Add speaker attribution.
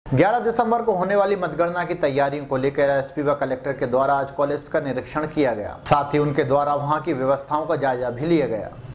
Speaker 1: 11 दिसंबर को होने वाली मतगणना की तैयारियों को लेकर एसपी व कलेक्टर के द्वारा आज कॉलेज का निरीक्षण किया गया। साथ ही उनके द्वारा वहां की व्यवस्थाओं का जायजा भी लिया गया।